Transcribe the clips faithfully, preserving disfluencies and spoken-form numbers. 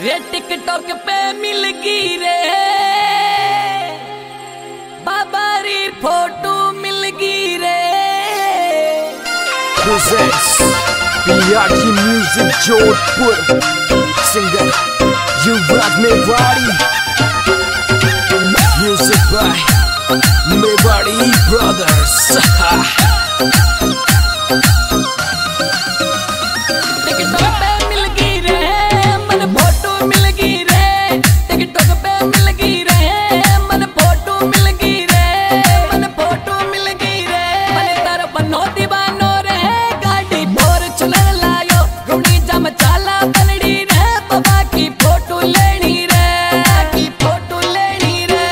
रे टिकटॉक पे मिल गई रे बाबा री फोटो मिल गई रे। Presents B R T Music Jodhpur singer Yuvraj Mewadi music by Mewadi brothers। TikTok पे मिल गई रे मन फोटो मिल गई रे। टिकटॉक पे मिल गई रे मन फोटो मिल गई रे। मन फोटो मिल गई रे मन तार बनो दीवानो रे। गाड़ी बोर चुनर लायो रुणी जम चाला बनड़ी रे। बाबा की फोटो लेनी रे की फोटो लेनी रे।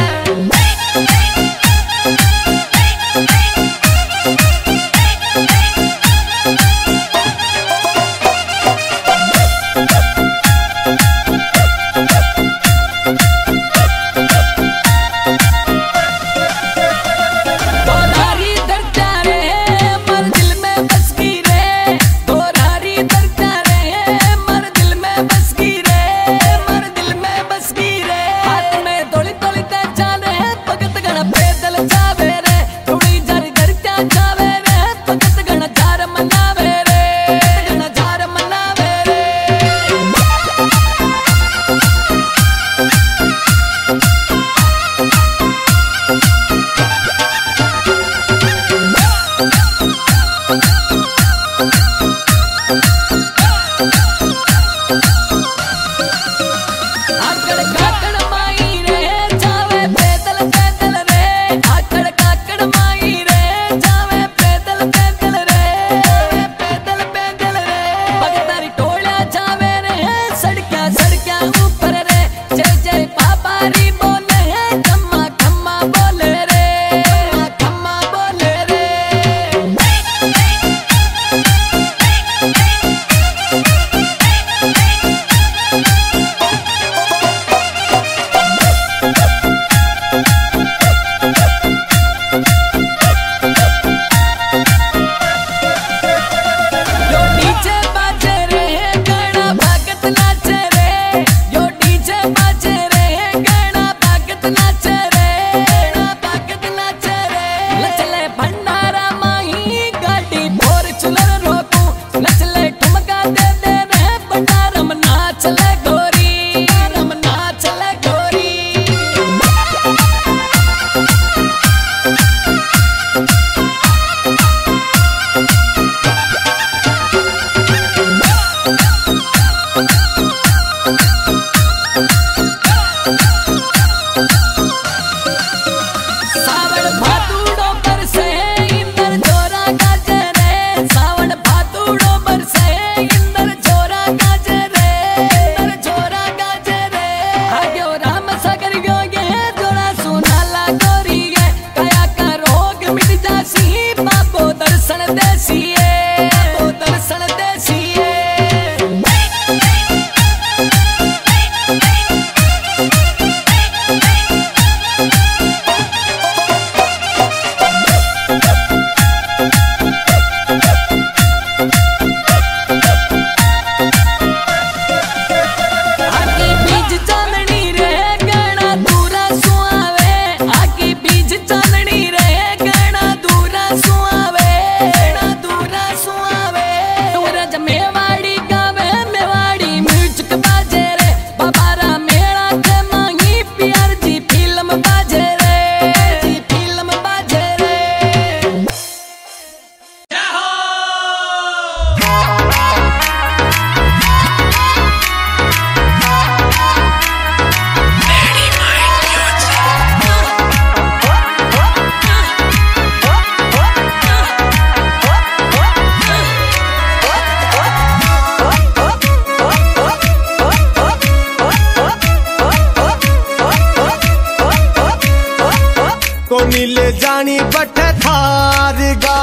कोनी ले जानी बठ थार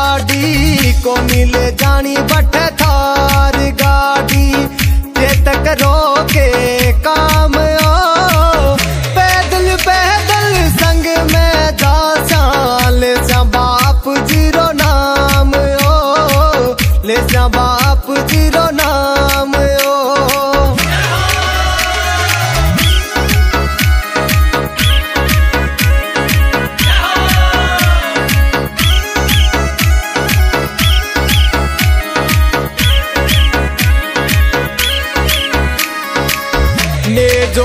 गाड़ी कोनी ले जानी बठ थार गाड़ी चेतक रोके काम ओ पैदल पैदल संग में जा ले जा बाप जीरो नाम ओ ले जा बाप जीरो नाम ओ।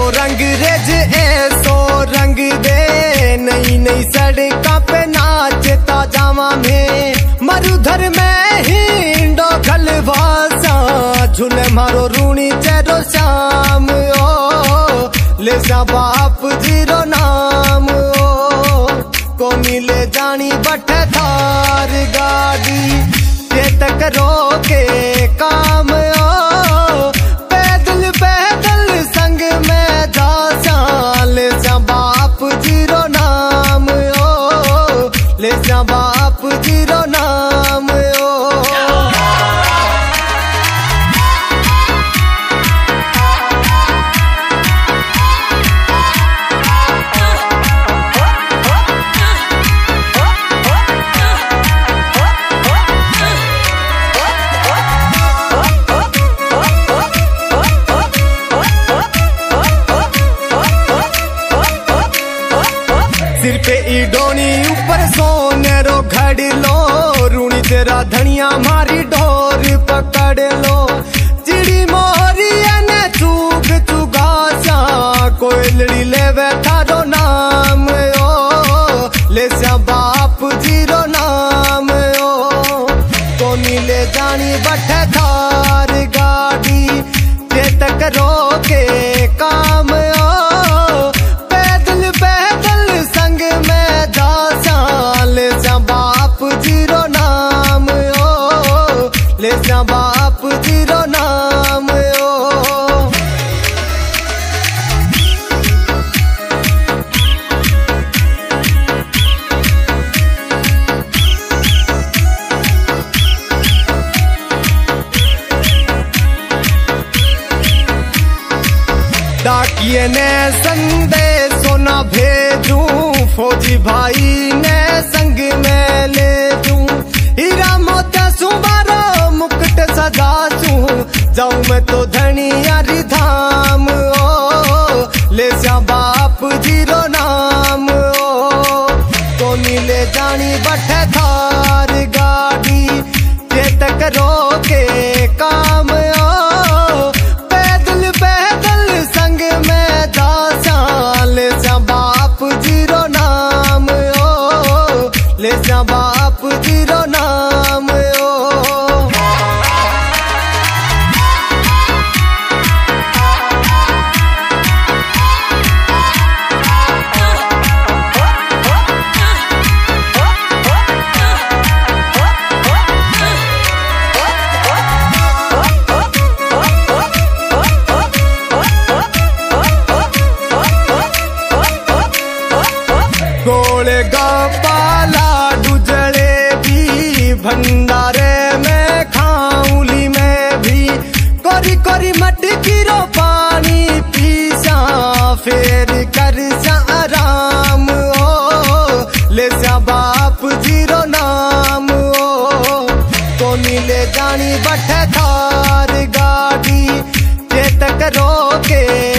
रंग रेज ऐसो रंग दे नई नई सड़का पे नाचता जावा में मरुधर में हिंडो खलवासा झूले मारो रूणी चेरो शाम ओ ले जा बाप जीरो नाम ओ कोनी ले जानी बठ थार गाड़ी ये तक रोके काम ओ पैदल पैदल संग में जा ले जा बाप जीरो नाम ओ ले जा बाप जीरो नाम ओ सिर पे ईडोनी ऊपर सोनेरो घड़ लो रूणी तेरा धनिया मारी ढोर पकड़ लो चिड़ी मोरी ने चूग चुगासा कोयलड़ी लेवे थारो नाम ओ ले जा बाप जीरो नाम ओ कोनी ले जानी बठ थार गाड़ी ये तक रोके काम ओ पैदल पैदल संग में जा ले जा बाप जीरो नाम ओ ले जा बाप जीरो नाम ओ डाकिए ने संदेशो न भेजूं फौजी भाई ने संग में ले दूं हीरा मोती सुबारो मुकुट सजा दूं जाऊं मैं तो धनियारी धाम ओ ले जा बाप जीरो नाम ओ कोनी ले जानी बठ थार गाड़ी ये तक रोके काम ओ पैदल पैदल संग में जा ले जा बाप जीरो नाम ओ ले जा बाप जीरो नाम ओ गोले गप्पा डुजड़े भी भंडारे में खाऊली में भी कोरी कोरी मटकी रो पानी पीसा फेर कर जा आराम ओ ले जा बाप जीरो नाम ओ कोनी ले जानी बठ थार गाड़ी ये तक रोके